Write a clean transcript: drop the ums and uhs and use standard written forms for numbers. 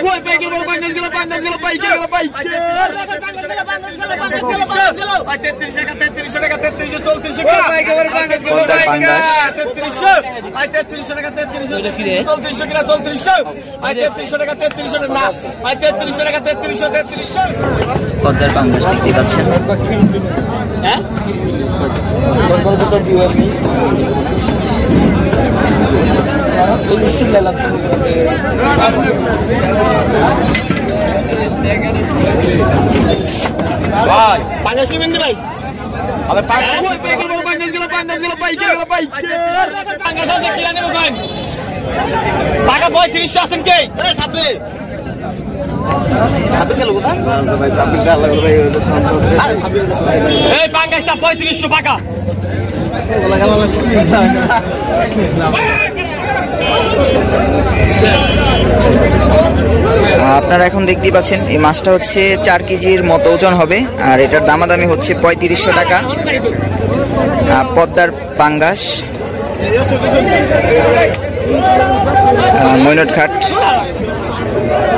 পদ্মার পাঙ্গাস দেখতে পাচ্ছেন। আপনারা এখন দেখতেই পাচ্ছেন এই মাছটা হচ্ছে 4 কেজির মতো ওজন হবে, আর এটার দামাদামি হচ্ছে 3500 টাকা। পদ্মার পাঙ্গাস, মৈনটঘাট।